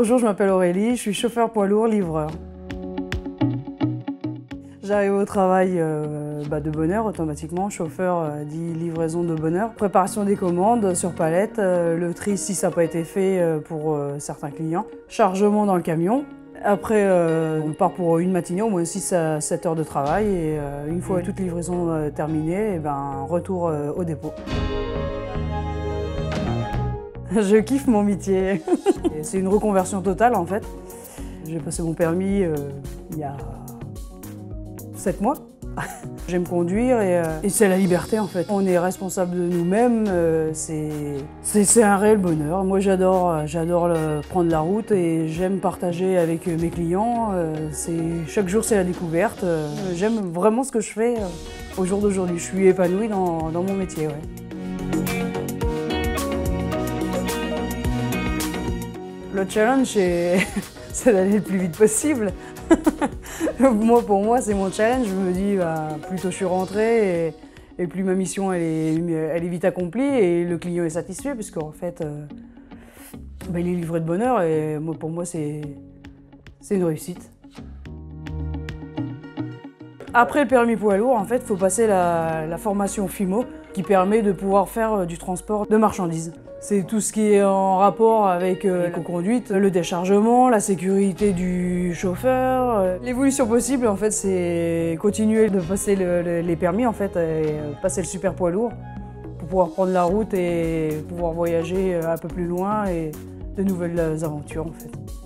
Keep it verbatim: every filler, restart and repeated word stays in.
Bonjour, je m'appelle Aurélie, je suis chauffeur poids lourd livreur. J'arrive au travail euh, bah, de bonne heure automatiquement, chauffeur euh, dit livraison de bonne heure. Préparation des commandes sur palette, euh, le tri si ça n'a pas été fait euh, pour euh, certains clients. Chargement dans le camion. Après, euh, on part pour une matinée, au moins six à sept heures de travail. Et euh, une fois toute livraison euh, terminée, et ben, retour euh, au dépôt. Je kiffe mon métier. C'est une reconversion totale en fait. J'ai passé mon permis euh, il y a sept mois. J'aime conduire et, euh, et c'est la liberté en fait. On est responsable de nous-mêmes, euh, c'est un réel bonheur. Moi j'adore j'adore prendre la route et j'aime partager avec mes clients. Euh, chaque jour c'est la découverte. Euh, j'aime vraiment ce que je fais euh, au jour d'aujourd'hui. Je suis épanouie dans, dans mon métier. Ouais. Le challenge, c'est d'aller le plus vite possible. moi, pour moi, c'est mon challenge. Je me dis, bah, plus tôt je suis rentrée, et, et plus ma mission elle est, elle est vite accomplie et le client est satisfait, puisqu'en fait, euh, bah, il est livré de bonne heure et moi, pour moi, c'est une réussite. Après le permis poids lourd, en fait, il faut passer la, la formation F I M O qui permet de pouvoir faire du transport de marchandises. C'est tout ce qui est en rapport avec euh, l'éco-conduite, le déchargement, la sécurité du chauffeur. L'évolution possible, en fait, c'est continuer de passer le, le, les permis, en fait, et passer le super poids lourd pour pouvoir prendre la route et pouvoir voyager un peu plus loin et de nouvelles aventures, en fait.